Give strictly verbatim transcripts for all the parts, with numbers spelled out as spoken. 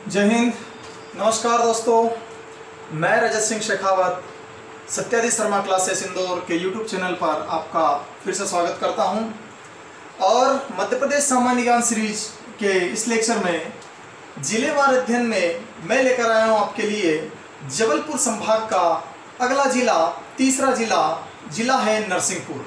जय हिंद। नमस्कार दोस्तों, मैं रजत सिंह शेखावत सत्यादि शर्मा क्लासेस इंदौर के यूट्यूब चैनल पर आपका फिर से स्वागत करता हूं। और मध्य प्रदेश सामान्य ज्ञान सीरीज के इस लेक्चर में जिलेवार अध्ययन में मैं लेकर आया हूं आपके लिए जबलपुर संभाग का अगला जिला, तीसरा जिला जिला है नरसिंहपुर।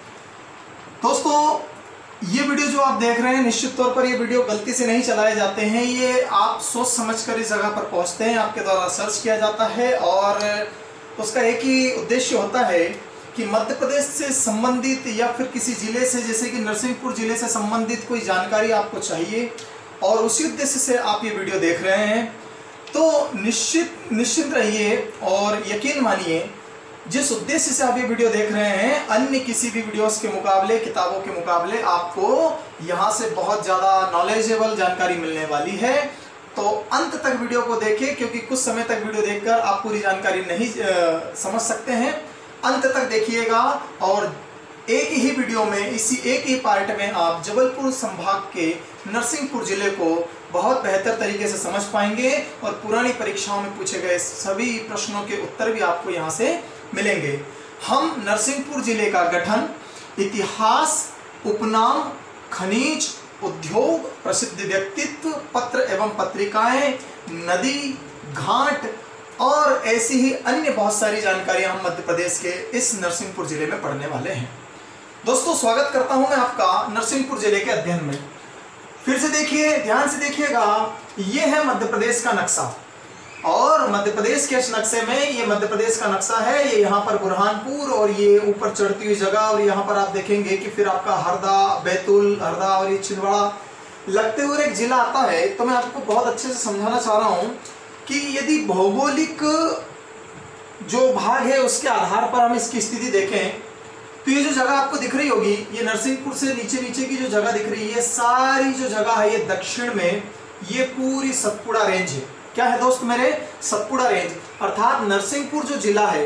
दोस्तों, ये वीडियो जो आप देख रहे हैं, निश्चित तौर पर ये वीडियो गलती से नहीं चलाए जाते हैं। ये आप सोच समझकर इस जगह पर पहुंचते हैं, आपके द्वारा सर्च किया जाता है और उसका एक ही उद्देश्य होता है कि मध्य प्रदेश से संबंधित या फिर किसी जिले से, जैसे कि नरसिंहपुर जिले से संबंधित कोई जानकारी आपको चाहिए और उसी उद्देश्य से आप ये वीडियो देख रहे हैं। तो निश्चित निश्चिंत रहिए और यकीन मानिए, जिस उद्देश्य से आप ये वीडियो देख रहे हैं, अन्य किसी भी वीडियोस के मुकाबले, किताबों के मुकाबले आपको यहाँ से बहुत ज़्यादा नॉलेजेबल जानकारी मिलने वाली है। तो अंत तक वीडियो को देखें, क्योंकि कुछ समय तक वीडियो देखकर आप पूरी जानकारी नहीं आ, समझ सकते हैं। अंत तक देखिएगा और एक ही वीडियो में, इसी एक ही पार्ट में आप जबलपुर संभाग के नरसिंहपुर जिले को बहुत बेहतर तरीके से समझ पाएंगे और पुरानी परीक्षाओं में पूछे गए सभी प्रश्नों के उत्तर भी आपको यहाँ से मिलेंगे। हम नरसिंहपुर जिले का गठन, इतिहास, उपनाम, खनिज, उद्योग, प्रसिद्ध व्यक्तित्व, पत्र एवं पत्रिकाएं, नदी, घाट और ऐसी ही अन्य बहुत सारी जानकारियां हम मध्य प्रदेश के इस नरसिंहपुर जिले में पढ़ने वाले हैं। दोस्तों, स्वागत करता हूं मैं आपका नरसिंहपुर जिले के अध्ययन में। फिर से देखिए, ध्यान से देखिएगा, ये है मध्य प्रदेश का नक्शा और मध्य प्रदेश के इस नक्शे में, ये मध्य प्रदेश का नक्शा है। ये यहाँ पर बुरहानपुर और ये ऊपर चढ़ती हुई जगह, और यहाँ पर आप देखेंगे कि फिर आपका हरदा, बैतूल, हरदा और ये छिंदवाड़ा लगते हुए एक जिला आता है। तो मैं आपको बहुत अच्छे से समझाना चाह रहा हूँ कि यदि भौगोलिक जो भाग है उसके आधार पर हम इसकी स्थिति देखें, तो ये जो जगह आपको दिख रही होगी, ये नरसिंहपुर से नीचे नीचे की जो जगह दिख रही है, ये सारी जो जगह है ये दक्षिण में, ये पूरी सतपुड़ा रेंज है। क्या है दोस्त मेरे? सतपुड़ा रेंज। अर्थात नरसिंहपुर जो जिला है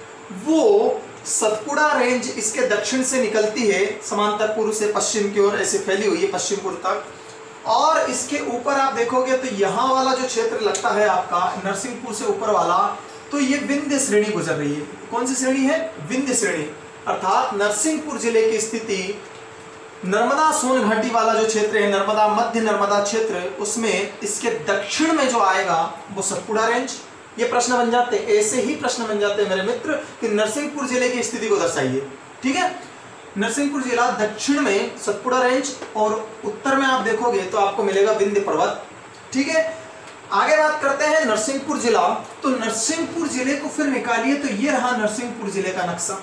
वो सतपुड़ा रेंज इसके दक्षिण से निकलती है, समांतर पूर्व से पश्चिम की ओर ऐसे फैली हुई है पश्चिमपुर तक। और इसके ऊपर आप देखोगे तो यहाँ वाला जो क्षेत्र लगता है आपका नरसिंहपुर से ऊपर वाला, तो ये विंध्य श्रेणी गुजर रही है। कौन सी श्रेणी है? विंध्य श्रेणी। अर्थात नरसिंहपुर जिले की स्थिति नर्मदा सोन घाटी वाला जो क्षेत्र है, नर्मदा मध्य नर्मदा क्षेत्र, उसमें इसके दक्षिण में जो आएगा वो सतपुड़ा रेंज। ये प्रश्न बन जाते, ऐसे ही प्रश्न बन जाते हैं मेरे मित्र कि नरसिंहपुर जिले की स्थिति को दर्शाइए। ठीक है, नरसिंहपुर जिला दक्षिण में सतपुड़ा रेंज और उत्तर में आप देखोगे तो आपको मिलेगा विंध्य पर्वत। ठीक है, आगे बात करते हैं नरसिंहपुर जिला। तो नरसिंहपुर जिले को फिर निकालिए, तो ये रहा नरसिंहपुर जिले का नक्शा।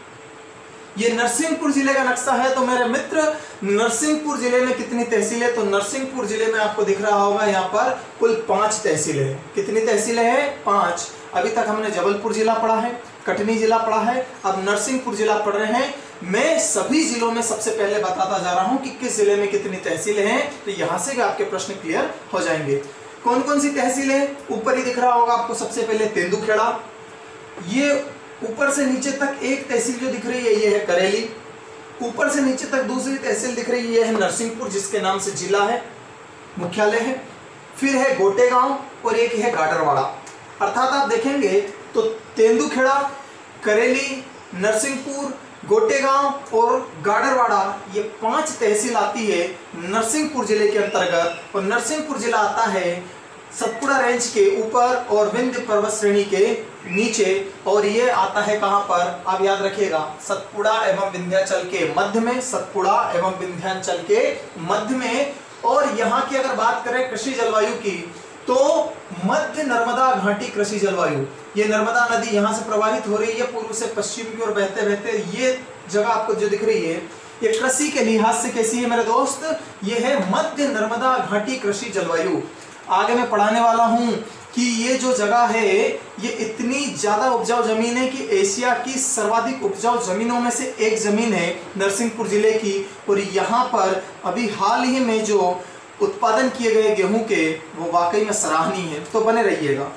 ये नरसिंहपुर जिले का नक्शा है। तो मेरे मित्र, नरसिंहपुर जिले में कितनी तहसीलें? तो नरसिंहपुर जिले में आपको दिख रहा होगा यहाँ पर कुल पांच तहसीलें हैं। कितनी तहसीलें हैं? पांच। अभी तक हमने जबलपुर जिला पढ़ा है, कटनी जिला पढ़ा है, अब नरसिंहपुर जिला पढ़ रहे हैं। मैं सभी जिलों में सबसे पहले बताता जा रहा हूँ कि किस जिले में कितनी तहसीलें हैं, तो यहाँ से भी आपके प्रश्न क्लियर हो जाएंगे। कौन कौन सी तहसीलें? ऊपर ही दिख रहा होगा आपको सबसे पहले तेंदुखेड़ा। ये ऊपर से नीचे तक एक तहसील जो दिख रही है ये है करेली। ऊपर से नीचे तक दूसरी तहसील दिख रही है, ये है नरसिंहपुर, जिसके नाम से जिला है, मुख्यालय है। फिर है गोटेगांव और एक है गाडरवाड़ा। अर्थात आप देखेंगे तो तेंदुखेड़ा, करेली, नरसिंहपुर, गोटेगांव और गाडरवाड़ा, ये पांच तहसील आती है नरसिंहपुर जिले के अंतर्गत। और नरसिंहपुर जिला आता है सतपुड़ा रेंज के ऊपर और विंध्य पर्वत श्रेणी के नीचे, और ये आता है कहां पर? आप याद रखिएगा, सतपुड़ा एवं विंध्याचल के मध्य में, सतपुड़ा एवं विंध्याचल के मध्य में। और यहाँ की अगर बात करें कृषि जलवायु की, तो मध्य नर्मदा घाटी कृषि जलवायु। ये नर्मदा नदी यहाँ से प्रवाहित हो रही है पूर्व से पश्चिम की ओर बहते बहते। ये जगह आपको जो दिख रही है, ये कृषि के लिहाज से कैसी है मेरे दोस्त? ये है मध्य नर्मदा घाटी कृषि जलवायु। आगे मैं पढ़ाने वाला हूं कि ये जो जगह है ये इतनी ज्यादा उपजाऊ जमीन है कि एशिया की सर्वाधिक उपजाऊ जमीनों में से एक जमीन है नरसिंहपुर जिले की। और यहाँ पर अभी हाल ही में जो उत्पादन किए गए गेहूं के, वो वाकई में सराहनीय है। तो बने रहिएगा।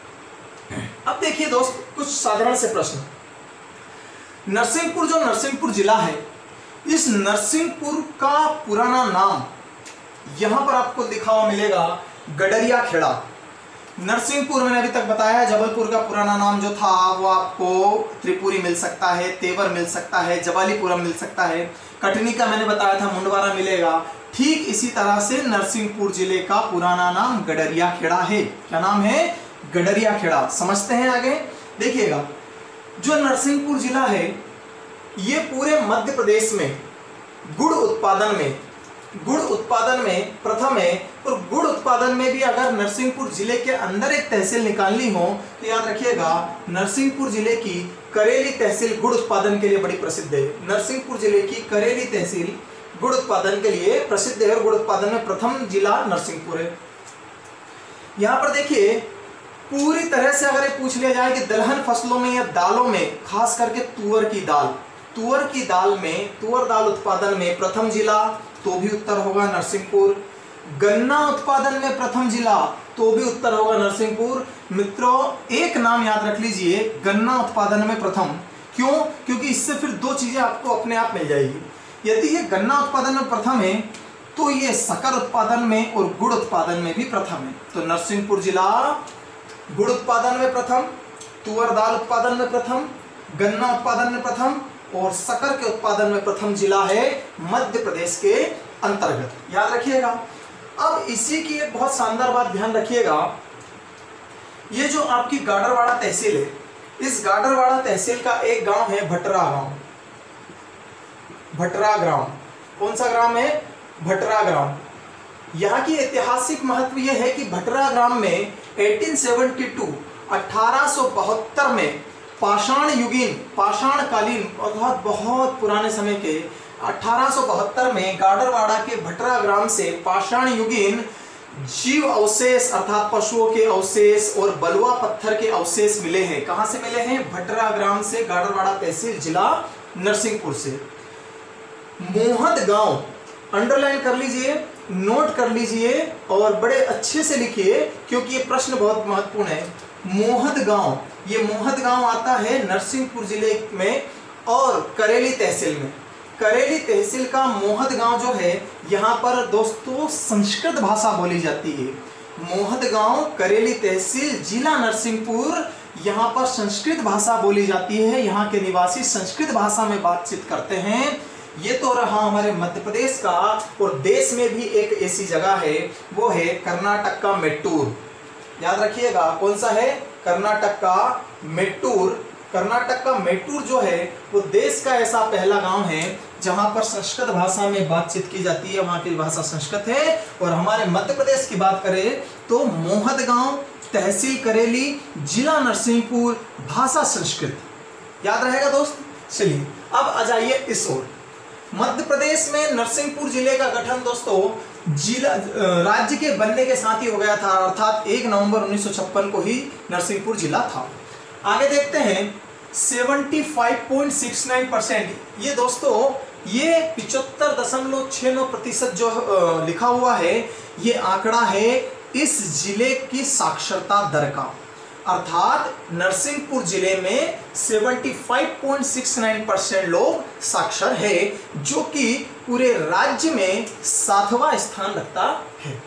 अब देखिए दोस्त, कुछ साधारण से प्रश्न। नरसिंहपुर जो नरसिंहपुर जिला है, इस नरसिंहपुर का पुराना नाम यहां पर आपको लिखा हुआ मिलेगा गडरिया खेड़ा। नरसिंहपुर मैंने अभी तक बताया, जबलपुर का पुराना नाम जो था वो आपको त्रिपुरी मिल सकता है, तेवर मिल सकता है, जबालीपुरम मिल सकता है। कटनी का मैंने बताया था मुंडवारा मिलेगा। ठीक इसी तरह से नरसिंहपुर जिले का पुराना नाम गडरिया खेड़ा है। क्या नाम है? गडरिया खेड़ा। समझते हैं आगे, देखिएगा। जो नरसिंहपुर जिला है ये पूरे मध्य प्रदेश में गुड़ उत्पादन में गुड़ उत्पादन में प्रथम है। और गुड़ उत्पादन में भी अगर नरसिंहपुर जिले के अंदर एक तहसील निकालनी हो तो याद रखिएगा, नरसिंहपुर जिले की करेली तहसील गुड़ उत्पादन के लिए बड़ी प्रसिद्ध है। नरसिंहपुर जिले की करेली तहसील गुड़ उत्पादन के लिए प्रसिद्ध है और गुड़ उत्पादन में प्रथम जिला नरसिंहपुर है। यहां पर देखिए, पूरी तरह से अगर ये पूछ लिया जाए कि दलहन फसलों में या दालों में, खास करके तुअर की दाल तुअर की दाल में तुअर दाल उत्पादन में प्रथम जिला, तो भी उत्तर होगा नरसिंहपुर। गन्ना उत्पादन में प्रथम जिला, तो भी उत्तर होगा नरसिंहपुर। मित्रों एक नाम याद रख लीजिए, गन्ना उत्पादन में प्रथम। क्यों? क्योंकि इससे फिर दो चीजें आपको अपने आप मिल जाएगी। यदि ये गन्ना उत्पादन में प्रथम है तो ये शक्कर उत्पादन में और गुड़ उत्पादन में भी प्रथम है। तो नरसिंहपुर जिला गुड़ उत्पादन में प्रथम, तुअर दाल उत्पादन में प्रथम, गन्ना उत्पादन में प्रथम और शक्कर के उत्पादन में प्रथम जिला है मध्य प्रदेश के अंतर्गत। याद रखिएगा। अब इसी की एक बहुत शानदार बात ध्यान रखिएगा, ये जो आपकी गाडरवाड़ा तहसील है, इस गाडरवाड़ा तहसील का एक गांव है भटरा गांव। भटरा ग्राम, कौन सा ग्राम है? भटरा ग्राम। यहाँ की ऐतिहासिक महत्व यह है कि भटरा ग्राम में अठारह सौ बहत्तर में पाषाण युगीन पाषाण कालीन अर्थात बहुत पुराने समय के अठारह सौ बहत्तर में गाडरवाड़ा के भटरा ग्राम से पाषाण युगीन जीव अवशेष अर्थात पशुओं के अवशेष और बलुआ पत्थर के अवशेष मिले हैं। कहां से मिले हैं? भटरा ग्राम से, गाडरवाड़ा तहसील, जिला नरसिंहपुर से। मोहद गांव अंडरलाइन कर लीजिए, नोट कर लीजिए और बड़े अच्छे से लिखिए क्योंकि ये प्रश्न बहुत महत्वपूर्ण है। मोहद गांव, ये मोहद गांव आता है नरसिंहपुर जिले में और करेली तहसील में। करेली तहसील का मोहद गांव जो है, यहाँ पर दोस्तों संस्कृत भाषा बोली जाती है। मोहद गांव, करेली तहसील, जिला नरसिंहपुर, यहाँ पर संस्कृत भाषा बोली जाती है। यहाँ के निवासी संस्कृत भाषा में बातचीत करते हैं। ये तो रहा हमारे मध्य प्रदेश का। और देश में भी एक ऐसी जगह है, वो है कर्नाटक का मेट्टूर। याद रखिएगा, कौन सा है? कर्नाटक का मेट्टूर। कर्नाटक का मेट्टूर जो है वो देश का ऐसा पहला गांव है जहां पर संस्कृत भाषा में बातचीत की जाती है। वहां की भाषा संस्कृत है। और हमारे मध्य प्रदेश की बात करें तो मोहद गांव, तहसील करेली, जिला नरसिंहपुर, भाषा संस्कृत। याद रहेगा दोस्त। चलिए अब आ जाइए इस ओर। मध्य प्रदेश में नरसिंहपुर जिले का गठन दोस्तों जिला राज्य के बनने के साथ ही हो गया था, अर्थात एक नवंबर उन्नीस सौ छप्पन को ही नरसिंहपुर जिला था। आगे देखते हैं पचहत्तर पॉइंट छह नौ परसेंट। ये दोस्तों ये पिचहत्तर दशमलव छह नौ प्रतिशत जो लिखा हुआ है, ये आंकड़ा है इस जिले की साक्षरता दर का। अर्थात नरसिंहपुर जिले में पचहत्तर पॉइंट छह नौ परसेंट लोग साक्षर है, जो कि पूरे राज्य में सातवां स्थान रखता है।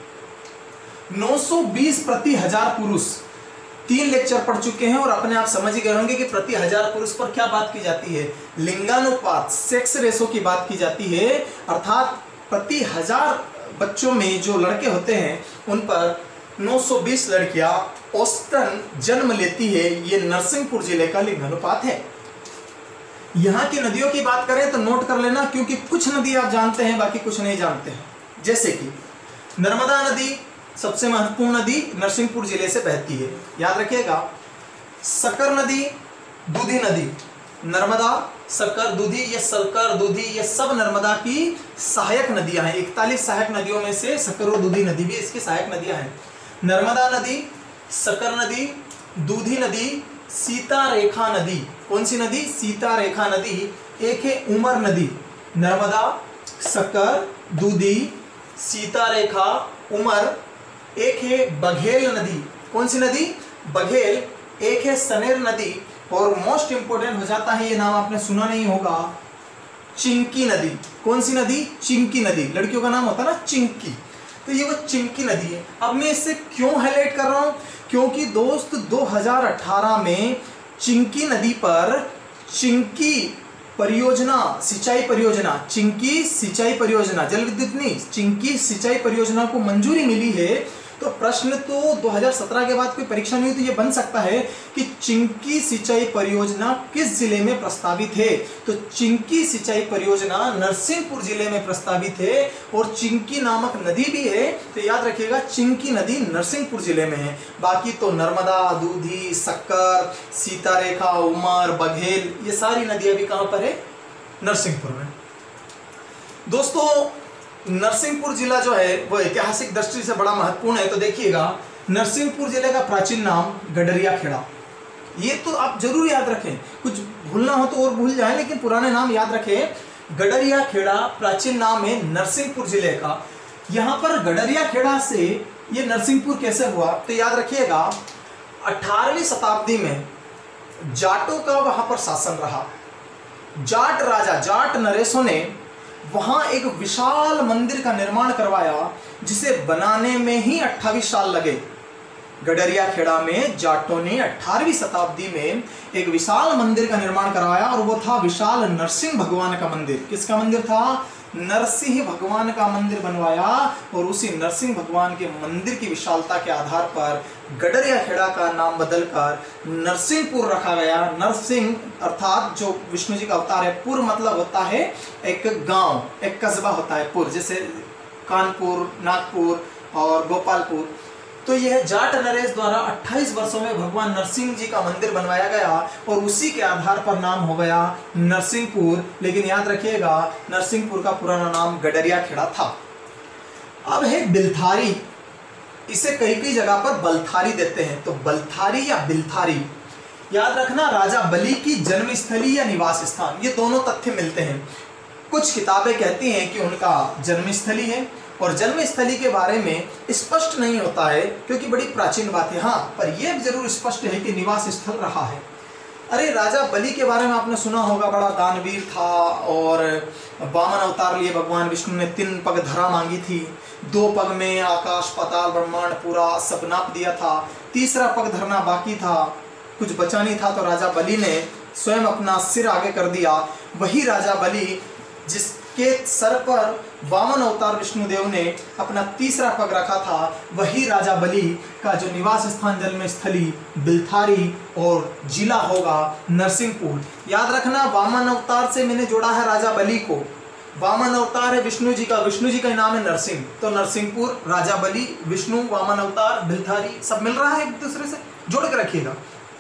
नौ सौ बीस प्रति हजार पुरुष। तीन लेक्चर पढ़ चुके हैं और अपने आप समझ ही गए होंगे कि प्रति हजार पुरुष पर क्या बात की जाती है? लिंगानुपात, सेक्स रेशो की बात की जाती है। अर्थात प्रति हजार बच्चों में जो लड़के होते हैं उन पर नौ सौ बीस लड़कियां औसतन जन्म लेती है। ये नरसिंहपुर जिले का लिंगानुपात है। यहाँ की नदियों की बात करें तो नोट कर लेना, क्योंकि कुछ नदी आप जानते हैं, बाकी कुछ नहीं जानते हैं। जैसे कि नर्मदा नदी सबसे महत्वपूर्ण नदी नरसिंहपुर जिले से बहती है, याद रखिएगा। शक्कर नदी, दूधी नदी, नर्मदा, शक्कर, दूधी, ये शक्कर, दूधी, ये सब नर्मदा की सहायक नदियां हैं। इकतालीस सहायक नदियों में से शक्कर और दूधी नदी भी इसकी सहायक नदियां हैं। नर्मदा नदी, शक्कर नदी, दूधी नदी, सीता रेखा नदी। कौन सी नदी? सीता रेखा नदी। एक है उमर नदी। नर्मदा, शक्कर, दूधी, सीता रेखा, उमर। एक है बघेल नदी। कौन सी नदी? बघेल। एक है सनेर नदी। और मोस्ट इंपोर्टेंट हो जाता है, ये नाम आपने सुना नहीं होगा, चिंकी नदी। कौन सी नदी? चिंकी नदी। लड़कियों का नाम होता है ना चिंकी, तो ये वो चिंकी नदी है। अब मैं इससे क्यों हाईलाइट कर रहा हूं? क्योंकि दोस्त दो हज़ार अठारह में चिंकी नदी पर चिंकी परियोजना सिंचाई परियोजना चिंकी सिंचाई परियोजना जल विद्युत नहीं चिंकी सिंचाई परियोजना को मंजूरी मिली है। तो प्रश्न तो दो हज़ार सत्रह के बाद कोई परीक्षा नहीं हुई तो ये बन सकता है कि चिंकी सिंचाई परियोजना किस जिले में प्रस्तावित है। तो चिंकी सिंचाई परियोजना नरसिंहपुर जिले में प्रस्तावित है और चिंकी नामक नदी भी है। तो याद रखिएगा चिंकी नदी नरसिंहपुर जिले में है। बाकी तो नर्मदा, दूधी, शक्कर, सीतारेखा, उमर, बघेल ये सारी नदियां भी कहां पर है? नरसिंहपुर में। दोस्तों नरसिंहपुर जिला जो है वो ऐतिहासिक दृष्टि से बड़ा महत्वपूर्ण है। तो देखिएगा नरसिंहपुर जिले का प्राचीन नाम गडरिया खेड़ा, ये तो आप जरूर याद रखें, कुछ भूलना हो तो और भूल जाएं लेकिन पुराने नाम याद रखें। गडरिया खेड़ा प्राचीन नाम है नरसिंहपुर जिले का। यहाँ पर गडरिया खेड़ा से ये नरसिंहपुर कैसे हुआ तो याद रखिएगा अठारहवीं शताब्दी में जाटों का वहां पर शासन रहा। जाट राजा जाट नरेशों ने वहां एक विशाल मंदिर का निर्माण करवाया जिसे बनाने में ही अट्ठाईस साल लगे। गडरिया खेड़ा में जाटों ने अठारहवीं शताब्दी में एक विशाल मंदिर का निर्माण करवाया और वो था विशाल नरसिंह भगवान का मंदिर। किसका मंदिर था? नरसिंह भगवान का मंदिर बनवाया और उसी नरसिंह भगवान के मंदिर की विशालता के आधार पर गडरिया खेड़ा का नाम बदलकर नरसिंहपुर रखा गया। नरसिंह अर्थात जो विष्णु जी का अवतार है, पुर मतलब होता है एक गांव, एक कस्बा होता है पुर, जैसे कानपुर, नागपुर और गोपालपुर। तो यह जाट नरेश द्वारा अट्ठाईस वर्षों में भगवान नरसिंह जी का मंदिर बनवाया गया और उसी के आधार पर नाम हो गया नरसिंहपुर। लेकिन याद रखिएगा नरसिंहपुर का पुराना नाम गडरिया खेड़ा था। अब है बिलथारी, इसे कई कई जगह पर बलथारी देते हैं। तो बलथारी या बिलथारी, याद रखना राजा बलि की जन्मस्थली या निवास स्थान, ये दोनों तथ्य मिलते हैं। कुछ किताबें कहती हैं कि उनका जन्मस्थली है और जन्मस्थली के बारे में स्पष्ट नहीं होता है क्योंकि बड़ी प्राचीन बात है। हाँ, पर यह जरूर स्पष्ट है कि निवास स्थल रहा है। अरे राजा बलि के बारे में आपने सुना होगा, बड़ा दानवीर था और वामन अवतार लिए भगवान विष्णु ने तीन पग धरा मांगी थी। दो पग में आकाश पाताल ब्रह्मांड पूरा सब नाप दिया था, तीसरा पग धरना बाकी था, कुछ बचा नहीं था। तो राजा बलि ने स्वयं अपना सिर आगे कर दिया। वही राजा बलि जिसके सर पर वामन अवतार विष्णुदेव ने अपना तीसरा पग रखा था, वही राजा बलि का जो निवास स्थान जन्म स्थली बिलथारी और जिला होगा नरसिंहपुर। याद रखना वामन अवतार से मैंने जोड़ा है राजा बलि को। वामन अवतार है विष्णु जी का, विष्णु जी का नाम है नरसिंह, तो नरसिंहपुर, राजा बलि, विष्णु, वामन अवतार, बिलथारी सब मिल रहा है एक दूसरे से, जोड़ के रखिएगा।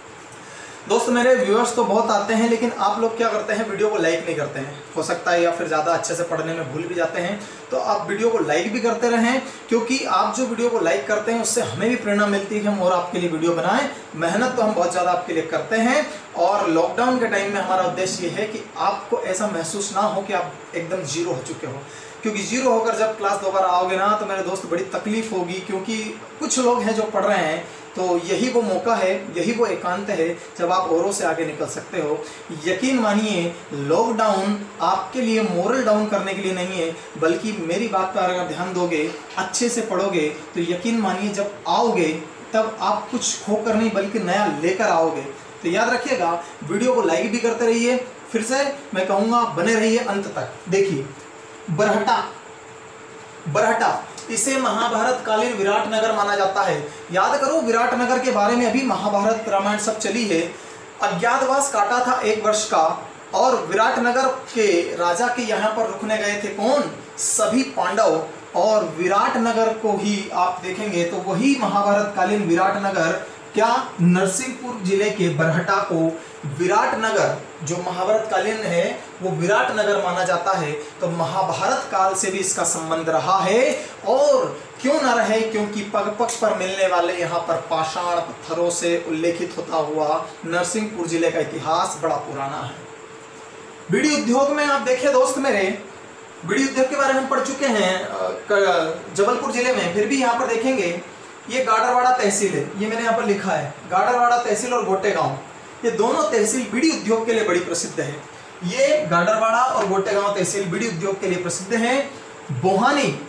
दोस्त मेरे व्यूअर्स तो बहुत आते हैं लेकिन आप लोग क्या करते हैं, वीडियो को लाइक नहीं करते हैं। हो सकता है या फिर ज़्यादा अच्छे से पढ़ने में भूल भी जाते हैं। तो आप वीडियो को लाइक भी करते रहें क्योंकि आप जो वीडियो को लाइक करते हैं उससे हमें भी प्रेरणा मिलती है कि हम और आपके लिए वीडियो बनाएं। मेहनत तो हम बहुत ज़्यादा आपके लिए करते हैं और लॉकडाउन के टाइम में हमारा उद्देश्य ये है कि आपको ऐसा महसूस ना हो कि आप एकदम जीरो हो चुके हो, क्योंकि जीरो होकर जब क्लास दोबारा आओगे ना तो मेरे दोस्त बड़ी तकलीफ होगी। क्योंकि कुछ लोग हैं जो पढ़ रहे हैं तो यही वो मौका है, यही वो एकांत है जब आप औरों से आगे निकल सकते हो। यकीन मानिए लॉकडाउन आपके लिए मोरल डाउन करने के लिए नहीं है, बल्कि मेरी बात पर अगर ध्यान दोगे, अच्छे से पढ़ोगे तो यकीन मानिए जब आओगे तब आप कुछ खोकर नहीं बल्कि नया लेकर आओगे। तो याद रखिएगा, वीडियो को लाइक भी करते रहिए। फिर से मैं कहूँगा बने रहिए अंत तक। देखिए बरहटा, बरहटा इसे महाभारत कालीन विराटनगर माना जाता है। याद करो विराटनगर के बारे में अभी महाभारत रामायण सब चली है। अज्ञातवास काटा था एक वर्ष का और विराटनगर के राजा के यहाँ पर रुकने गए थे कौन? सभी पांडव। और विराटनगर को ही आप देखेंगे तो वही महाभारत कालीन विराटनगर, क्या नरसिंहपुर जिले के बरहटा को विराटनगर जो महाभारत कालीन है वो विराटनगर माना जाता है। तो महाभारत काल से भी इसका संबंध रहा है और क्यों ना रहे, क्योंकि पग पग पर मिलने वाले यहाँ पर पाषाण पत्थरों से उल्लेखित होता हुआ नरसिंहपुर जिले का इतिहास बड़ा पुराना है। बीड़ी उद्योग में आप देखिए दोस्त मेरे, बीड़ी उद्योग के बारे में हम पढ़ चुके हैं जबलपुर जिले में, फिर भी यहाँ पर देखेंगे ये गाडरवाड़ा तहसील है, ये मैंने यहाँ पर लिखा है गाडरवाड़ा तहसील और गोटेगांव, ये दोनों तहसील बीड़ी उद्योग के लिए बड़ी प्रसिद्ध है। ये गाडरवाड़ा और गोटेगांव तहसील बीड़ी उद्योग के लिए प्रसिद्ध है। बोहानी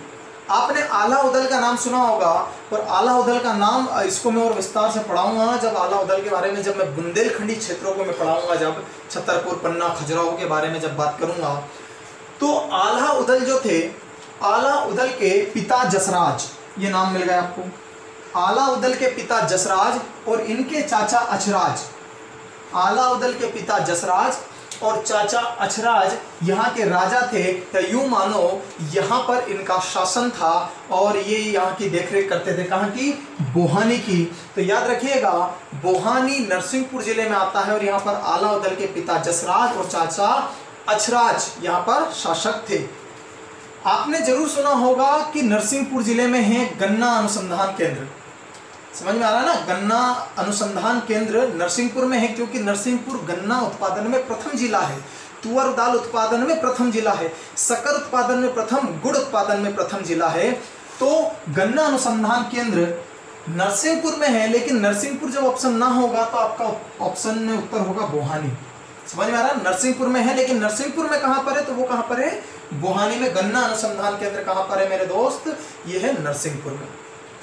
आपने आला उदल का नाम सुना होगा, और आला उदल का नाम इसको मैं और विस्तार से पढ़ाऊंगा जब आला उदल के बारे में, जब मैं बुंदेलखंडी क्षेत्रों को मैं पढ़ाऊंगा, जब छतरपुर, पन्ना, खजुराहो के बारे में जब बात करूंगा। तो आला उदल जो थे, आला उदल के पिता जसराज, ये नाम मिल गया आपको। आला उदल के पिता जसराज और इनके चाचा अछराज। आला उदल के पिता जसराज और चाचा अछराज यहाँ के राजा थे, या यूं मानो यहाँ पर इनका शासन था, और ये यहाँ की देखरेख करते थे। कहाँ की? बोहानी की। तो याद रखिएगा, बोहानी नरसिंहपुर जिले में आता है, और यहाँ पर आला उदल के पिता जसराज और चाचा अछराज यहाँ पर शासक थे। आपने जरूर सुना होगा कि नरसिंहपुर जिले में है गन्ना अनुसंधान केंद्र। समझ में आ रहा है ना? गन्ना अनुसंधान केंद्र नरसिंहपुर में है, क्योंकि नरसिंहपुर गन्ना उत्पादन में प्रथम जिला है, तुअर दाल उत्पादन में प्रथम जिला है, शक्कर उत्पादन में प्रथम, गुड़ उत्पादन में प्रथम जिला है। तो गन्ना अनुसंधान केंद्र नरसिंहपुर में है, लेकिन नरसिंहपुर जब ऑप्शन ना होगा तो आपका ऑप्शन में उत्तर होगा बोहानी। समझ में आ रहा है? नरसिंहपुर में है, लेकिन नरसिंहपुर में कहां पर है? तो वो कहां पर है? बोहानी में। गन्ना अनुसंधान केंद्र कहां पर है मेरे दोस्त? ये है नरसिंहपुर में।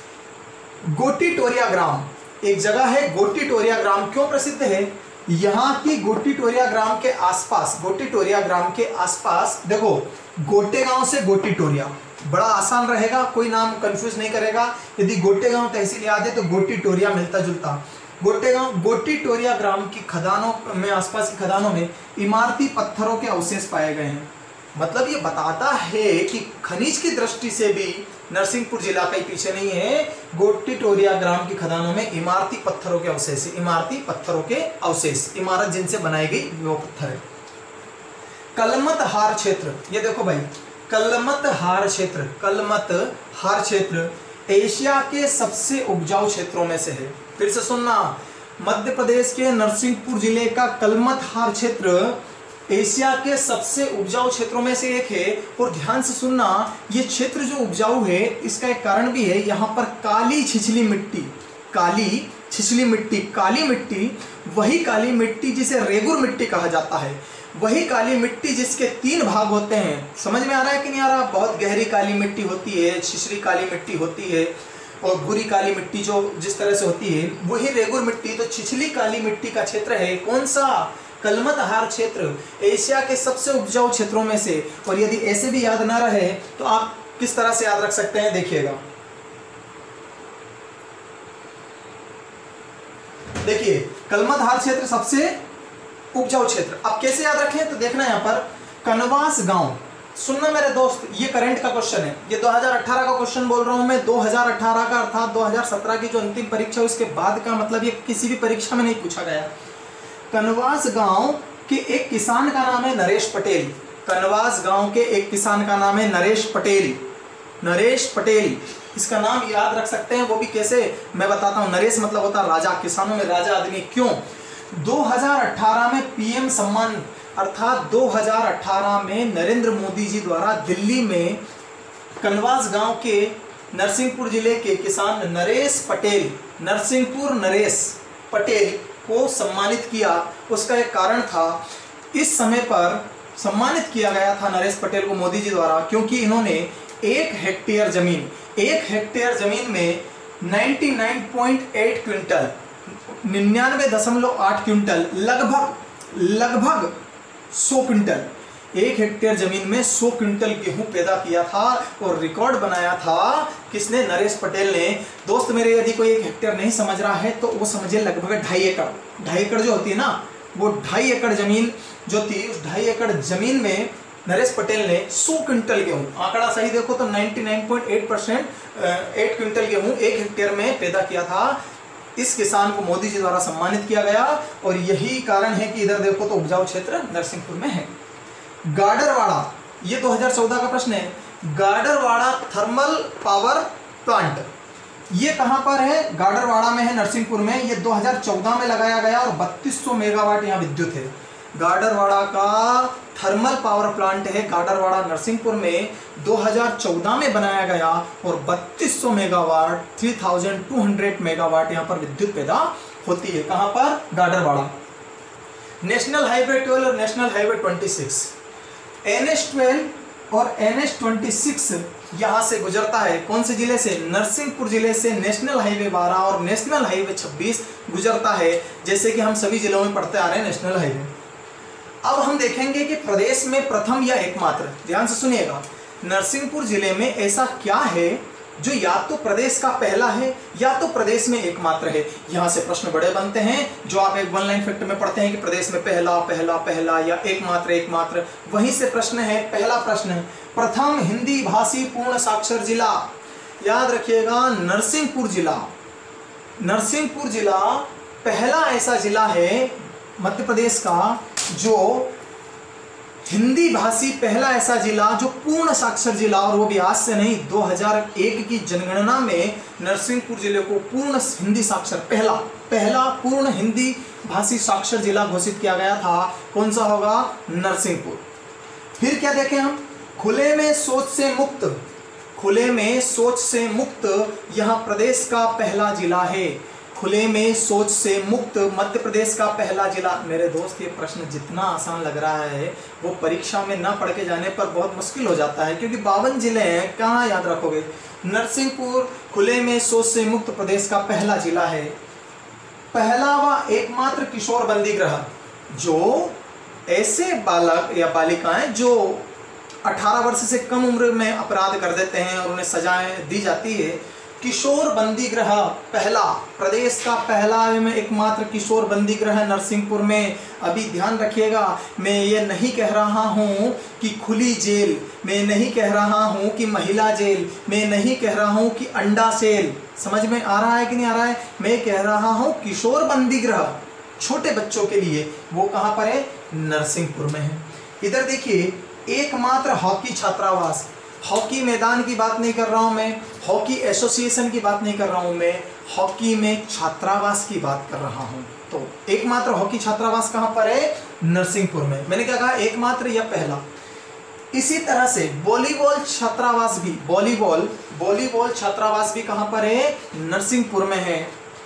गोटी टोरिया ग्राम एक जगह है। गोटी टोरिया ग्राम क्यों प्रसिद्ध है? यहाँ की गोटी टोरिया ग्राम के आसपास, गोटी टोरिया ग्राम के आसपास देखो, गोटे गांव से गोटी टोरिया, बड़ा आसान रहेगा, कोई नाम कंफ्यूज नहीं करेगा। यदि गोटे गांव तहसील याद है तो गोटी टोरिया मिलता जुलता। गोटे गांव, गोटी टोरिया ग्राम की खदानों में, आसपास की खदानों में इमारती पत्थरों के अवशेष पाए गए हैं। मतलब ये बताता है कि खनिज की दृष्टि से भी नरसिंहपुर जिला कहीं पीछे नहीं है। गोटी टोरिया ग्राम की खदानों में इमारती पत्थरों के अवशेष, इमारती पत्थरों के अवशेष, इमारत जिनसे बनाई गई वो पत्थर है। कलमत हार क्षेत्र, ये देखो भाई, कलमत हार क्षेत्र, कलमत हार क्षेत्र एशिया के सबसे उपजाऊ क्षेत्रों में से है। फिर से सुनना, मध्य प्रदेश के नरसिंहपुर जिले का कलमत हार क्षेत्र एशिया के सबसे उपजाऊ क्षेत्रों में से एक है। और ध्यान से सुनना, ये क्षेत्र जो उपजाऊ है इसका एक कारण भी है, यहाँ पर काली छिछली मिट्टी, काली छिछली मिट्टी, काली मिट्टी, वही काली मिट्टी जिसे रेगुर मिट्टी कहा जाता है, वही काली मिट्टी जिसके तीन भाग होते हैं। समझ में आ रहा है कि नहीं आ रहा? बहुत गहरी काली मिट्टी होती है, छिछली काली मिट्टी होती है, और भूरी काली मिट्टी जो जिस तरह से होती है वही रेगुर मिट्टी। तो छिछली काली मिट्टी का क्षेत्र है कौन सा? कलमत हार क्षेत्र, एशिया के सबसे उपजाऊ क्षेत्रों में से। और यदि ऐसे भी याद ना रहे तो आप किस तरह से याद रख सकते हैं, देखिएगा। देखिए, कलमत हार क्षेत्र सबसे उपजाऊ क्षेत्र। अब कैसे याद रखें? तो देखना यहाँ पर कनवास गांव, सुनना मेरे दोस्त, ये करंट का क्वेश्चन है, ये दो हज़ार अठारह का क्वेश्चन बोल रहा हूं मैं। दो हज़ार अठारह का अर्थात दो हज़ार सत्रह की जो अंतिम परीक्षा उसके बाद का, मतलब ये किसी भी परीक्षा में नहीं पूछा गया। कनवास गांव के एक किसान का नाम है नरेश पटेल। कनवास गांव के एक किसान का नाम है नरेश पटेल। नरेश पटेल, इसका नाम याद रख सकते हैं, वो भी कैसे मैं बताता हूं। नरेश मतलब होता है राजा, किसानों में राजा आदमी। क्यों? दो हज़ार अठारह में पीएम सम्मान, अर्थात दो हज़ार अठारह में नरेंद्र मोदी जी द्वारा दिल्ली में कनवास गांव के नरसिंहपुर जिले के किसान नरेश पटेल, नरसिंहपुर नरेश पटेल को सम्मानित किया। उसका एक कारण था, इस समय पर सम्मानित किया गया था नरेश पटेल को मोदी जी द्वारा, क्योंकि इन्होंने एक हेक्टेयर जमीन, एक हेक्टेयर जमीन में निन्यानवे पॉइंट आठ क्विंटल, निन्यानवे दशमलव आठ क्विंटल, लगभग लगभग सौ क्विंटल, एक हेक्टेयर जमीन में सौ क्विंटल गेहूं पैदा किया था और रिकॉर्ड बनाया था किसने? नरेश पटेल ने। दोस्त मेरे, यदि कोई एक हेक्टेयर नहीं समझ रहा है तो वो समझिए लगभग ढाई एकड़, ढाई एकड़ जो होती है ना, वो ढाई एकड़ जमीन जो थी, उस ढाई एकड़ जमीन में नरेश पटेल ने सौ क्विंटल गेहूं, आंकड़ा सही देखो तो निन्यानवे पॉइंट आठ परसेंट आठ क्विंटल गेहूं एक हेक्टेयर में पैदा किया था। इस किसान को मोदी जी द्वारा सम्मानित किया गया, और यही कारण है कि इधर देखो तो उपजाऊ क्षेत्र नरसिंहपुर में है। गाडरवाड़ा, ये दो हज़ार चौदह का प्रश्न है। गाडरवाड़ा थर्मल पावर प्लांट, ये कहां पर है? गाडरवाड़ा में है, नरसिंहपुर में। ये दो हज़ार चौदह में लगाया गया और बत्तीस सौ मेगावाट यहाँ विद्युत है। गाडरवाड़ा का थर्मल पावर प्लांट है, गाडरवाड़ा नरसिंहपुर में, दो हज़ार चौदह में बनाया गया और बत्तीस सौ मेगावाट, तीन हज़ार दो सौ मेगावाट यहाँ पर विद्युत पैदा होती है। कहां पर? गाडरवाड़ा। नेशनल हाईवे ट्वेल्व और नेशनल हाईवे छब्बीस, एन एच ट्वेल्व और एन एच ट्वेंटी सिक्स यहाँ से गुजरता है। कौन से जिले से? नरसिंहपुर जिले से नेशनल हाईवे बारह और नेशनल हाईवे छब्बीस गुजरता है, जैसे कि हम सभी जिलों में पढ़ते आ रहे हैं नेशनल हाईवे। अब हम देखेंगे कि प्रदेश में प्रथम या एकमात्र, ध्यान से सुनिएगा, नरसिंहपुर जिले में ऐसा क्या है जो या तो प्रदेश का पहला है या तो प्रदेश में एकमात्र है। यहां से प्रश्न बड़े बनते हैं, जो आप एक वन लाइन फैक्ट में पढ़ते हैं कि प्रदेश में पहला पहला पहला या एकमात्र एकमात्र, वहीं से प्रश्न है। पहला प्रश्न, प्रथम हिंदी भाषी पूर्ण साक्षर जिला, याद रखिएगा नरसिंहपुर जिला। नरसिंहपुर जिला पहला ऐसा जिला है मध्य प्रदेश का जो हिंदी भाषी, पहला ऐसा जिला जो पूर्ण साक्षर जिला, और वो भी आज से नहीं, दो हज़ार एक की जनगणना में नरसिंहपुर जिले को पूर्ण हिंदी साक्षर, पहला पहला पूर्ण हिंदी भाषी साक्षर जिला घोषित किया गया था। कौन सा होगा? नरसिंहपुर। फिर क्या देखें हम? खुले में शौच से मुक्त, खुले में शौच से मुक्त यहाँ प्रदेश का पहला जिला है। खुले में शौच से मुक्त मध्य प्रदेश का पहला जिला। मेरे दोस्त, ये प्रश्न जितना आसान लग रहा है वो परीक्षा में ना पढ़ के जाने पर बहुत मुश्किल हो जाता है, क्योंकि बावन जिले हैं, कहाँ याद रखोगे? नरसिंहपुर खुले में शौच से मुक्त प्रदेश का पहला जिला है। पहला व एकमात्र किशोर बंदी गृह, जो ऐसे बालक या बालिकाएं जो अठारह वर्ष से कम उम्र में अपराध कर देते हैं और उन्हें सजाएं दी जाती है, किशोर बंदी गृह पहला, प्रदेश का पहला में एकमात्र किशोर बंदी गृह नरसिंहपुर में। अभी ध्यान रखिएगा, मैं ये नहीं कह रहा हूँ कि खुली जेल, मैं नहीं कह रहा हूँ कि महिला जेल, मैं नहीं कह रहा हूँ कि अंडा सेल। समझ में आ रहा है कि नहीं आ रहा है? मैं कह रहा हूँ किशोर बंदी गृह छोटे बच्चों के लिए, वो कहाँ पर है? नरसिंहपुर में है। इधर देखिए, एकमात्र हॉकी छात्रावास, हॉकी मैदान की बात नहीं कर रहा हूं मैं, हॉकी एसोसिएशन की बात नहीं कर रहा हूं मैं, हॉकी में छात्रावास की बात कर रहा हूं। तो एकमात्र हॉकी छात्रावास कहां पर है? नरसिंहपुर में। मैंने क्या कहा? एकमात्र या पहला। इसी तरह से वॉलीबॉल छात्रावास भी, वॉलीबॉल वॉलीबॉल छात्रावास भी कहां पर है? नरसिंहपुर में है।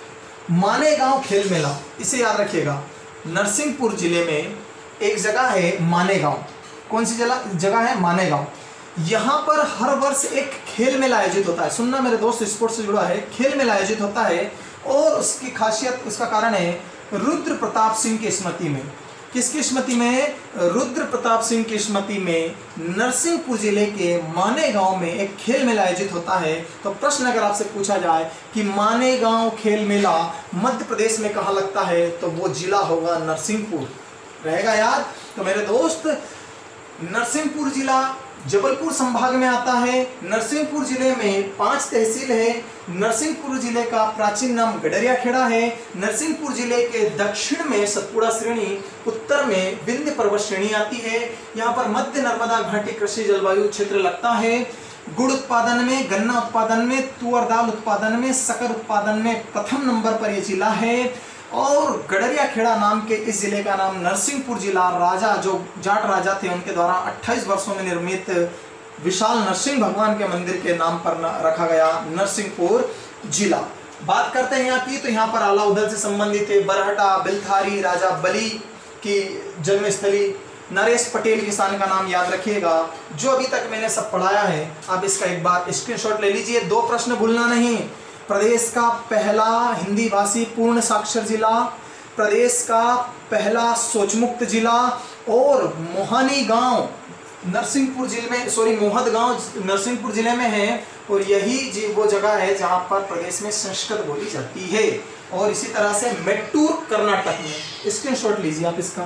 मानेगांव खेल मेला, इसे याद रखिएगा, नरसिंहपुर जिले में एक जगह है मानेगांव। कौन सी जगह है? मानेगांव। यहाँ पर हर वर्ष एक खेल मेला आयोजित होता है। सुनना मेरे दोस्त, स्पोर्ट्स से जुड़ा है, खेल मेला आयोजित होता है, और उसकी खासियत, उसका कारण है रुद्र प्रताप सिंह की स्मृति में। किसकी स्मृति में? रुद्र प्रताप सिंह की स्मृति में नरसिंहपुर जिले के मानेगांव में एक खेल मेला आयोजित होता है। तो प्रश्न अगर आपसे पूछा जाए कि मानेगांव खेल मेला मध्य प्रदेश में कहाँ लगता है, तो वो जिला होगा नरसिंहपुर, रहेगा याद। तो मेरे दोस्त, नरसिंहपुर जिला जबलपुर संभाग में आता है। नरसिंहपुर जिले में पांच तहसील है। नरसिंहपुर जिले का प्राचीन नाम गडरिया खेड़ा है। नरसिंहपुर जिले के दक्षिण में सतपुड़ा श्रेणी, उत्तर में विंध्य पर्वत श्रेणी आती है। यहाँ पर मध्य नर्मदा घाटी कृषि जलवायु क्षेत्र लगता है। गुड़ उत्पादन में, गन्ना उत्पादन में, तुअर दाल उत्पादन में, शक्कर उत्पादन में प्रथम नंबर पर यह जिला है। और गडरिया खेड़ा नाम के इस जिले का नाम नरसिंहपुर जिला, राजा जो जाट राजा थे उनके द्वारा अट्ठाईस वर्षों में निर्मित विशाल नरसिंह भगवान के मंदिर के नाम पर रखा गया नरसिंहपुर जिला। बात करते हैं यहाँ की, तो यहाँ पर अलाउद्दीन से संबंधित है बरहटा, बिलथारी, राजा बली की जन्मस्थली। नरेश पटेल किसान का नाम याद रखिएगा। जो अभी तक मैंने सब पढ़ाया है, आप इसका एक बार स्क्रीनशॉट ले लीजिए। दो प्रश्न भूलना नहीं। प्रदेश का पहला हिंदी भाषी पूर्ण साक्षर जिला, प्रदेश का पहला शौचमुक्त जिला, और मोहानी गांव नरसिंहपुर जिले में, सॉरी मोहद गांव नरसिंहपुर जिले में है, और यही वो जगह है जहां पर प्रदेश में संस्कृत बोली जाती है। और इसी तरह से मेट्टूर कर्नाटक में। स्क्रीनशॉट लीजिए आप इसका।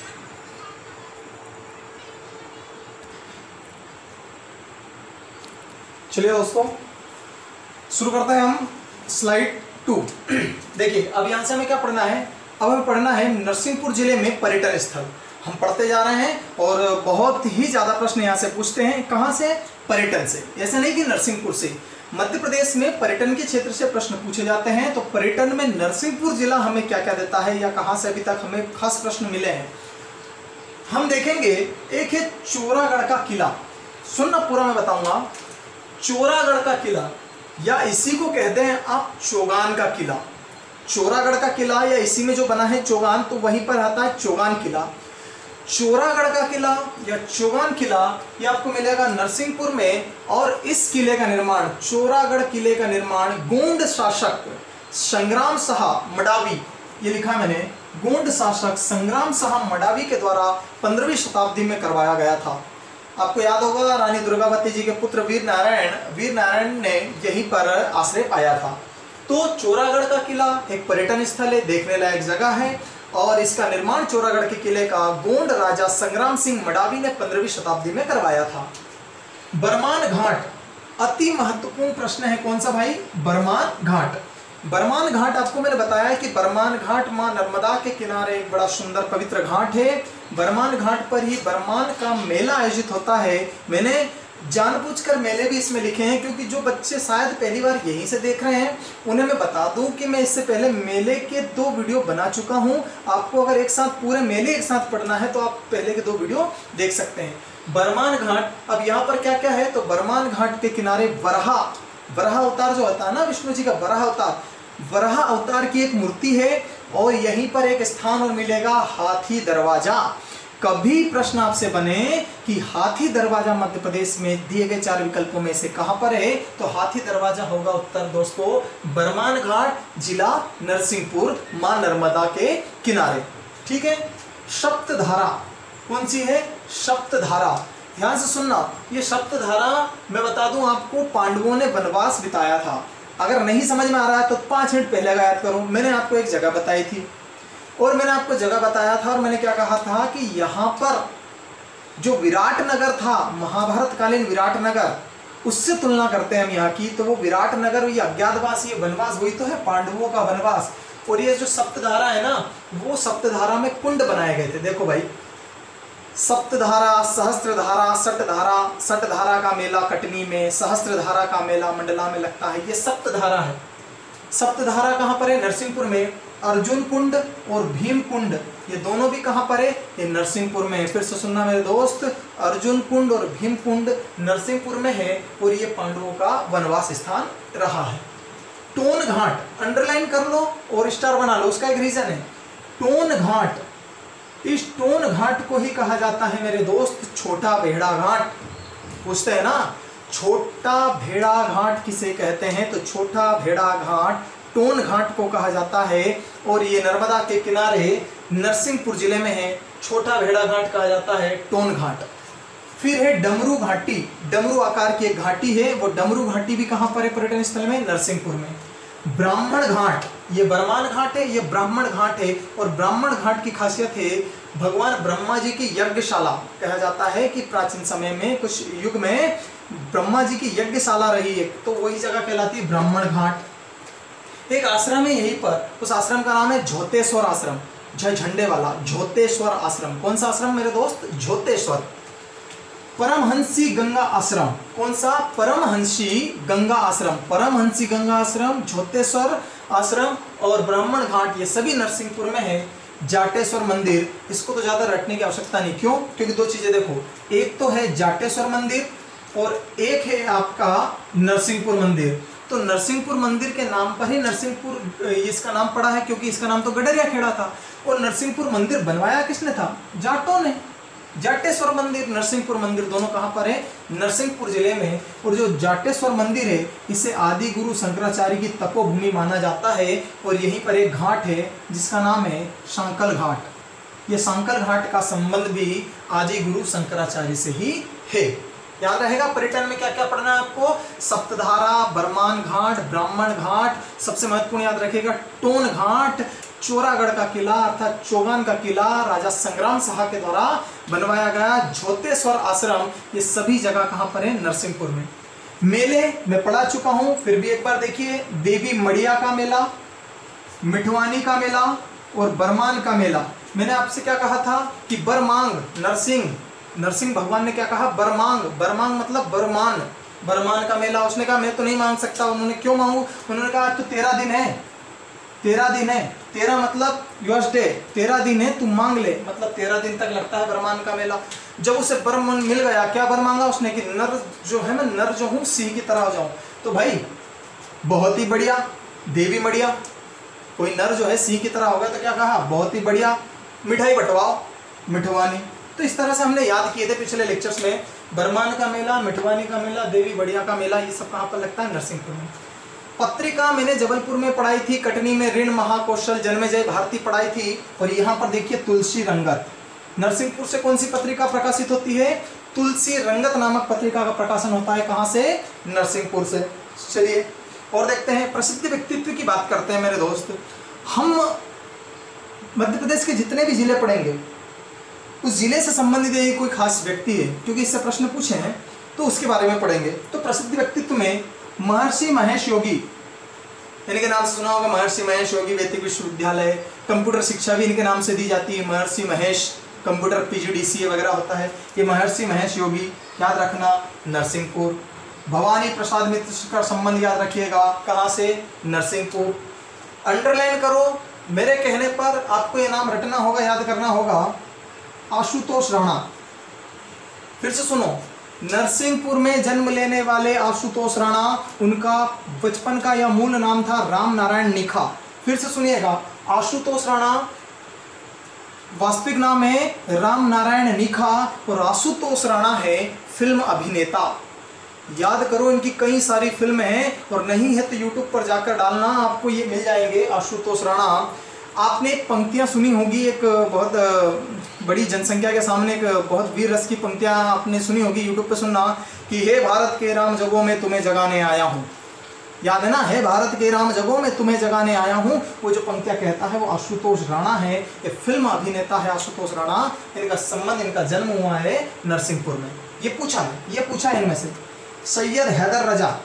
चलिए दोस्तों, शुरू करते हैं हम स्लाइड टू। देखिए, अब यहाँ से हमें क्या पढ़ना है? अब हमें पढ़ना है नरसिंहपुर जिले में पर्यटन स्थल। हम पढ़ते जा रहे हैं और बहुत ही ज़्यादा प्रश्न यहाँ से पूछते हैं। कहाँ से? पर्यटन से। ऐसे नहीं कि नरसिंहपुर से। मध्य प्रदेश में पर्यटन के क्षेत्र से प्रश्न पूछे जाते हैं। तो पर्यटन में नरसिंहपुर जिला हमें क्या क्या देता है, या कहाँ से अभी तक हमें खास प्रश्न मिले हैं, हम देखेंगे। एक है चोरागढ़ का किला। सुनना पूरा मैं बताऊंगा। चोरागढ़ का किला, या इसी को कहते हैं आप चौगान का किला। चोरागढ़ का किला, या इसी में जो बना है चौगान, तो वहीं पर आता है चौगान किला। चोरागढ़ का किला या चौगान किला ये आपको मिलेगा नरसिंहपुर में। और इस किले का निर्माण, चोरागढ़ किले का निर्माण गोंड शासक संग्राम शाह मडावी, ये लिखा है मैंने, गोंड शासक संग्राम शाह मडावी के द्वारा पंद्रहवीं शताब्दी में करवाया गया था। आपको याद होगा रानी दुर्गावती जी के पुत्र वीर नारायण वीर नारायण ने यहीं पर आश्रय पाया था। तो चोरागढ़ का किला एक पर्यटन स्थल है, देखने लायक जगह है, और इसका निर्माण चोरागढ़ के किले का गोंड राजा संग्राम सिंह मडावी ने पंद्रहवीं शताब्दी में करवाया था। बरमान घाट अति महत्वपूर्ण प्रश्न है, कौन सा भाई? बरमान घाट। बरमान घाट आपको मैंने बताया कि बरमान घाट मां नर्मदा के किनारे एक बड़ा सुंदर पवित्र घाट है। बरमान घाट पर ही बरमान का मेला आयोजित होता है। मैंने जानबूझकर मेले भी इसमें लिखे हैं क्योंकि जो बच्चे शायद पहली बार यहीं से देख रहे हैं उन्हें मैं बता दूं कि मैं इससे पहले मेले के दो वीडियो बना चुका हूं। आपको अगर एक साथ पूरे मेले एक साथ पढ़ना है तो आप पहले के दो वीडियो देख सकते हैं। बरमान घाट, अब यहाँ पर क्या क्या है तो बरमान घाट के किनारे वराह वराह अवतार जो होता है ना, विष्णु जी का वराह अवतार, वराह अवतार की एक मूर्ति है। और यहीं पर एक स्थान और मिलेगा हाथी दरवाजा। कभी प्रश्न आपसे बने कि हाथी दरवाजा मध्य प्रदेश में दिए गए चार विकल्पों में से कहां पर है, तो हाथी दरवाजा होगा उत्तर दोस्तों बरमान घाट, जिला नरसिंहपुर, मां नर्मदा के किनारे। ठीक है। सप्तधारा कौन सी है? सप्तधारा, ध्यान से सुनना। ये सप्तधारा मैं बता दूं आपको, पांडवों ने वनवास बिताया था। अगर नहीं समझ में आ रहा है तो पांच मिनट पहले याद करो, मैंने आपको एक जगह बताई थी और मैंने आपको जगह बताया था और मैंने क्या कहा था कि यहाँ पर जो विराट नगर था, महाभारत कालीन विराट नगर, उससे तुलना करते हैं हम यहाँ की, तो वो विराट नगर, ये अज्ञातवास, ये वनवास हुई तो है पांडवों का वनवास। और ये जो सप्तधारा है ना, वो सप्तधारा में कुंड बनाए गए थे। देखो भाई, सप्तधारा, सहस्त्रधारा, सटधारा, सटधारा का मेला कटनी में, सहस्त्रधारा का मेला मंडला में लगता है, ये सप्तधारा है। सप्तधारा कहाँ पर है? नरसिंहपुर में। अर्जुन कुंड और भीम कुंड ये दोनों भी कहाँ पर है? ये नरसिंहपुर में है। फिर से सुनना मेरे दोस्त, अर्जुन कुंड और भीम कुंड नरसिंहपुर में है और ये पांडवों का वनवास स्थान रहा है। टोन घाट, अंडरलाइन कर लो और स्टार बना लो, उसका एक रीजन है। टोन घाट, इस टोन घाट को ही कहा जाता है मेरे दोस्त छोटा भेड़ा घाट। पूछते हैं ना छोटा भेड़ा घाट किसे कहते हैं, तो छोटा भेड़ा घाट टोन घाट को कहा जाता है और ये नर्मदा के किनारे नरसिंहपुर जिले में है। छोटा भेड़ा घाट कहा जाता है टोन घाट। फिर है डमरू घाटी, डमरू आकार की एक घाटी है, वो डमरू घाटी भी कहाँ पर है पर्यटन स्थल में? नरसिंहपुर में। ब्राह्मण घाट, ये बरमान घाट है, ये ब्राह्मण घाट है और ब्राह्मण घाट की खासियत है भगवान ब्रह्मा जी की यज्ञशाला। कहा जाता है कि प्राचीन समय में कुछ युग में ब्रह्मा जी की यज्ञशाला रही है, तो वही जगह कहलाती है ब्राह्मण घाट। एक आश्रम है यहीं पर, उस आश्रम का नाम है झोतेश्वर आश्रम, जय झंडे वाला झोतेश्वर आश्रम। कौन सा आश्रम मेरे दोस्त? झोतेश्वर। परमहंसी गंगा आश्रम, कौन सा? परमहंसी गंगा आश्रम, परमहंसी गंगा आश्रम, झोतेश्वर आश्रम और ब्राह्मण घाट, ये सभी नरसिंहपुर में है। जाटेश्वर मंदिर, इसको तो ज्यादा रटने की आवश्यकता नहीं, क्यों? क्योंकि दो चीजें देखो, एक तो है जाटेश्वर मंदिर और एक है आपका नरसिंहपुर मंदिर। तो नरसिंहपुर मंदिर के नाम पर ही नरसिंहपुर इसका नाम पड़ा है क्योंकि इसका नाम तो गडरिया खेड़ा था। और नरसिंहपुर मंदिर बनवाया किसने था? जाटों ने। जाटेश्वर मंदिर, नरसिंहपुर मंदिर दोनों कहाँ पर है? नरसिंहपुर जिले में। और जो जाटेश्वर मंदिर है इसे आदि गुरु शंकराचार्य की तपोभूमि माना जाता है और यहीं पर एक घाट है जिसका नाम है सांकल घाट। ये सांकल घाट का संबंध भी आदि गुरु शंकराचार्य से ही है। याद रहेगा पर्यटन में क्या क्या पढ़ना है आपको? सप्तधारा, बरमान घाट, ब्राह्मण घाट, सबसे महत्वपूर्ण याद रखिएगा टोन घाट, चोरागढ़ का किला अर्थात चौगान का किला राजा संग्राम शाह के द्वारा बनवाया गया, झोतेश्वर आश्रम, ये सभी जगह कहाँ पर है? नरसिंहपुर में। मेले मैं पढ़ा चुका हूं, फिर भी एक बार देखिए, देवी मड़िया का मेला, मिठवानी का मेला और बरमान का मेला। मैंने आपसे क्या कहा था कि बरमांग, नरसिंह नरसिंह भगवान ने क्या कहा? बरमांग, बरमांग मतलब बरमान, बरमान का मेला। उसने कहा मैं तो नहीं मांग सकता। उन्होंने क्यों मांगू? उन्होंने कहा तो तेरह दिन है, तेरह दिन है, तेरह मतलब यूएस डे, तेरह दिन है, तू मांग ले, मतलब तेरह दिन तक लगता है बरमान का मेला। जब उसे बर मिल गया, क्या बर मांगा उसने कि नर जो है मैं नर जो हूँ सिंह की तरह हो जाऊं। तो भाई बहुत ही बढ़िया, देवी मड़िया, कोई नर जो है सिंह की तरह हो गया तो क्या कहा? बहुत ही बढ़िया, मिठाई बंटवाओ, मिठवानी। तो इस तरह से हमने याद किए थे पिछले लेक्चर्स में। बरमान का मेला, मिठवानी का मेला, देवी बढ़िया का मेला, ये सब कहाँ पर लगता है? नरसिंहपुर में। पत्रिका मैंने जबलपुर में पढ़ाई थी, कटनी में ऋण महाकौशल, जन्मेजय भारती पढ़ाई थी। और यहाँ पर देखिए तुलसी रंगत, नरसिंहपुर से कौन सी पत्रिका प्रकाशित होती है? तुलसी रंगत नामक पत्रिका का प्रकाशन होता है। कहाँ से? नरसिंहपुर से। चलिए और देखते हैं, प्रसिद्ध व्यक्तित्व की बात करते हैं मेरे दोस्त। हम मध्य प्रदेश के जितने भी जिले पढ़ेंगे उस जिले से संबंधित एक कोई खास व्यक्ति है, क्योंकि इससे प्रश्न पूछे हैं तो उसके बारे में पढ़ेंगे। तो प्रसिद्ध व्यक्तित्व में महर्षि महेश योगी, इनके नाम से सुना होगा, महर्षि महेश योगी वैदिक विश्वविद्यालय। कंप्यूटर शिक्षा भी इनके नाम से दी जाती है, महर्षि महेश कंप्यूटर पीजीडीसीए वगैरह होता है। ये महर्षि महेश योगी, याद रखना, नरसिंहपुर। भवानी प्रसाद मिश्र का संबंध याद रखिएगा, कहाँ से? नरसिंहपुर। अंडरलाइन करो, मेरे कहने पर आपको ये नाम रटना होगा, याद करना होगा, आशुतोष राणा। फिर से सुनो, नरसिंहपुर में जन्म लेने वाले आशुतोष राणा, उनका बचपन का या मूल नाम था राम नारायण निखा। फिर से सुनिएगा, आशुतोष राणा वास्तविक नाम है राम नारायण निखा और आशुतोष राणा है फिल्म अभिनेता। याद करो, इनकी कई सारी फिल्में हैं और नहीं है तो यूट्यूब पर जाकर डालना, आपको ये मिल जाएंगे। आशुतोष राणा, आपने एक पंक्तियाँ सुनी होगी, एक बहुत बड़ी जनसंख्या के सामने एक बहुत वीर रस की पंक्तियाँ आपने सुनी होगी, यूट्यूब पे सुनना, कि हे भारत के राम जगों में तुम्हें जगाने आया हूँ। याद है ना? हे भारत के राम जगों में तुम्हें जगाने आया हूँ। वो जो पंक्तियाँ कहता है वो आशुतोष राणा है। ये फिल्म अभिनेता है आशुतोष राणा। इनका संबंध, इनका जन्म हुआ है नरसिंहपुर में। ये पूछा है, ये पूछा है इनमें से। सैयद हैदर रजा,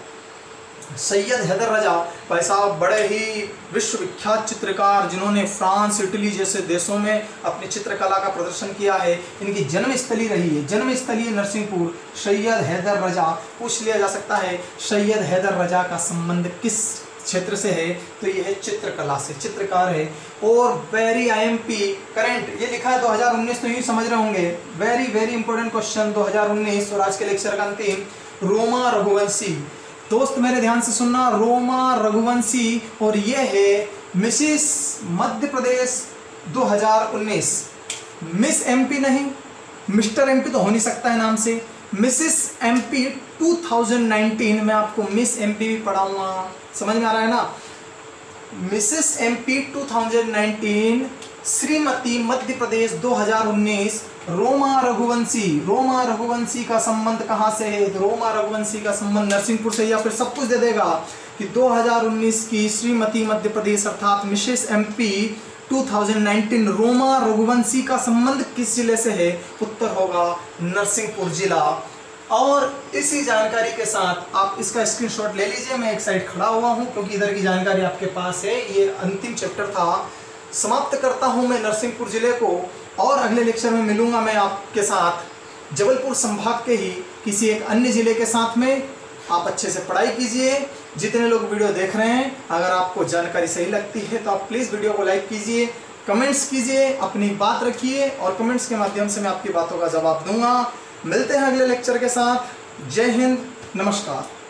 सैयद हैदर रजा भाई साहब बड़े ही विश्वविख्यात चित्रकार, जिन्होंने फ्रांस, इटली जैसे देशों में अपनी चित्रकला का प्रदर्शन किया है। इनकी जन्मस्थली रही है, जन्मस्थली नरसिंहपुर। सैयद हैदर रजा, पूछ लिया जा सकता है सैयद हैदर रजा का संबंध किस क्षेत्र से है? तो ये है चित्रकला से, चित्रकार है। और वेरी आईएमपी करंट, ये लिखा है दो हज़ार उन्नीस, तो यूँ समझ रहे होंगे, वेरी वेरी इंपॉर्टेंट क्वेश्चन दो हज़ार उन्नीस। और आज के लेक्चर का अंतिम, रोमा रघुवंशी। दोस्त मेरे ध्यान से सुनना, रोमा रघुवंशी, और ये है मिसिस मध्य प्रदेश दो हज़ार उन्नीस। मिस एमपी नहीं, मिस्टर एमपी तो हो नहीं सकता है नाम से। मिसिस एमपी दो हज़ार उन्नीस, मैं आपको मिस एमपी भी पढ़ाऊंगा, समझ में आ रहा है ना? मिसिस एमपी दो हज़ार उन्नीस, श्रीमती मध्य प्रदेश दो हज़ार उन्नीस, रोमा रघुवंशी। रोमा रघुवंशी का संबंध कहाँ से है? तो रोमा रघुवंशी का संबंध नरसिंहपुर से, या फिर सब कुछ दे देगा कि दो हज़ार उन्नीस की श्रीमती मध्य प्रदेश अर्थात मिसेस एमपी दो हज़ार उन्नीस रोमा रघुवंशी का संबंध किस जिले से है? उत्तर होगा नरसिंहपुर जिला। और इसी जानकारी के साथ आप इसका स्क्रीनशॉट ले लीजिए, मैं एक साइड खड़ा हुआ हूँ क्योंकि इधर की जानकारी आपके पास है। ये अंतिम चैप्टर था। समाप्त करता हूँ मैं नरसिंहपुर जिले को, और अगले लेक्चर में मिलूंगा मैं आपके साथ जबलपुर संभाग के ही किसी एक अन्य जिले के साथ में। आप अच्छे से पढ़ाई कीजिए। जितने लोग वीडियो देख रहे हैं, अगर आपको जानकारी सही लगती है तो आप प्लीज़ वीडियो को लाइक कीजिए, कमेंट्स कीजिए, अपनी बात रखिए, और कमेंट्स के माध्यम से मैं आपकी बातों का जवाब दूंगा। मिलते हैं अगले लेक्चर के साथ। जय हिंद, नमस्कार।